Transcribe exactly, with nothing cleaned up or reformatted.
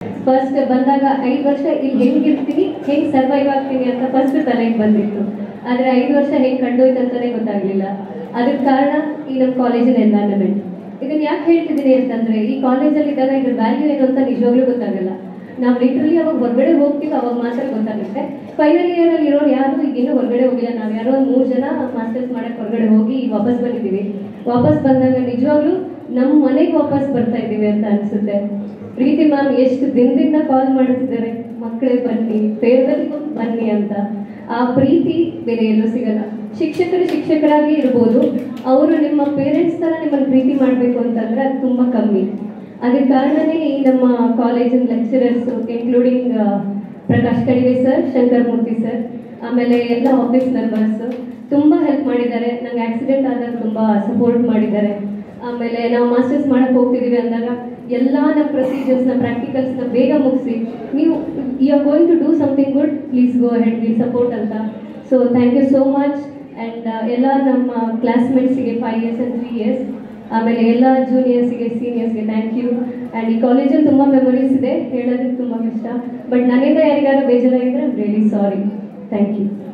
First ಬಂದಾಗ ಐದು ವರ್ಷ ಇಲ್ಲಿ ಹೆಂಗಿರ್ತೀನಿ, ಹೆಂಗೆ ಸರ್ವೈವ್ ಆಗ್ತೀನಿ ಅಂತ ಫಸ್ಟ್ ತಲೆಗೆ ಬಂದಿತ್ತು. ಆದರೆ ಐದು ವರ್ಷ ಹೆಂಗೆ ಕಂಡೋಯ್ತು ಅಂತಲೇ ಗೊತ್ತಾಗಲಿಲ್ಲ. ಅದಕ್ಕೆ ಕಾರಣ ಈ ನಮ್ಮ ಕಾಲೇಜಿನ ಎನ್ವೈರನ್ಮೆಂಟ್. ಇದನ್ನು ಯಾಕೆ ಹೇಳ್ತಿದ್ದೀನಿ ಅಂತಂದರೆ, ಈ ಕಾಲೇಜಲ್ಲಿ ಇದ್ದಾಗ ಇದ್ರ ವ್ಯಾಲ್ಯೂ ಏನು ಅಂತ ನಿಜವಾಗ್ಲೂ ಗೊತ್ತಾಗಲ್ಲ. ನಾವು ಲಿಟ್ರಲಿ ಅವಾಗ ಹೊರಗಡೆ ಹೋಗ್ತೀವಿ, ಅವಾಗ ಮಾತ್ರ ಗೊತ್ತಾಗುತ್ತೆ. ಫೈನಲ್ ಇಯರಲ್ಲಿ ಇರೋರು ಯಾರು ಈಗಿನ್ನೂ ಹೊರಗಡೆ ಹೋಗಿಲ್ಲ. ನಾವು ಯಾರೋ ಮೂರು ಜನ ಮಾಸ್ಟರ್ಸ್ ಮಾಡೋಕ್ಕೆ ಹೊರಗಡೆ ಹೋಗಿ ವಾಪಸ್ ಬಂದಿದ್ದೀವಿ. ವಾಪಸ್ ಬಂದಾಗ ನಿಜವಾಗ್ಲೂ ನಮ್ಮ ಮನೆಗೆ ವಾಪಸ್ ಬರ್ತಾ ಇದ್ದೀವಿ ಅಂತ ಅನಿಸುತ್ತೆ. ಪ್ರೀತಿ ಮ್ಯಾಮ್ ಎಷ್ಟು ದಿನದಿಂದ ಕಾಲ್ ಮಾಡ್ತಿದ್ದಾರೆ, ಮಕ್ಕಳೇ ಬನ್ನಿ, ಫೇರ್ವೆಲ್ಗೂ ಬನ್ನಿ ಅಂತ. ಆ ಪ್ರೀತಿ ಬೇರೆ ಎಲ್ಲೂ ಸಿಗಲ್ಲ. ಶಿಕ್ಷಕರು ಶಿಕ್ಷಕರಾಗಿ ಇರ್ಬೋದು, ಅವರು ನಿಮ್ಮ ಪೇರೆಂಟ್ಸ್ ಥರ ನಿಮ್ಮನ್ನು ಪ್ರೀತಿ ಮಾಡಬೇಕು ಅಂತಂದರೆ ಅದು ತುಂಬ ಕಮ್ಮಿ. ಅದಕ್ಕೆ ಕಾರಣನೇ ಈ ನಮ್ಮ ಕಾಲೇಜಿನ lecturers, including Prakash Kadive sir, Shankar Murthy sir, ಆಮೇಲೆ ಎಲ್ಲ ಆಫೀಸ್ ಮೆಂಬರ್ಸು ತುಂಬ ಹೆಲ್ಪ್ ಮಾಡಿದ್ದಾರೆ. ನಂಗೆ ಆಕ್ಸಿಡೆಂಟ್ ಆದಾಗ ತುಂಬ ಸಪೋರ್ಟ್ ಮಾಡಿದ್ದಾರೆ. ಆಮೇಲೆ ನಾವು ಮಾಸ್ಟರ್ಸ್ ಮಾಡಕ್ಕೆ ಹೋಗ್ತಿದ್ದೀವಿ ಅಂದಾಗ ಎಲ್ಲ ನಮ್ಮ ಪ್ರೊಸೀಜರ್ಸ್ನ, ಪ್ರಾಕ್ಟಿಕಲ್ಸ್ನ ಬೇಗ ಮುಗಿಸಿ, ನೀವು you are going to do something good, please go ahead, will support ಅಂತ. So thank you so much. And ಎಲ್ಲ ನಮ್ಮ ಕ್ಲಾಸ್ಮೇಟ್ಸಿಗೆ five years and three years, ಆಮೇಲೆ ಎಲ್ಲ ಜೂನಿಯರ್ಸಿಗೆ, ಸೀನಿಯರ್ಸ್ಗೆ ಥ್ಯಾಂಕ್ ಯು. ಆ್ಯಂಡ್ ಈ ಕಾಲೇಜಲ್ಲಿ ತುಂಬ ಮೆಮೊರೀಸ್ ಇದೆ, ಹೇಳೋದಕ್ಕೆ ತುಂಬ ಕಷ್ಟ. ಬಟ್ ನನ್ನಿಂದ ಯಾರಿಗಾರು ಬೇಜಾರಾಗಿದ್ದರೆ I am really sorry. Thank you.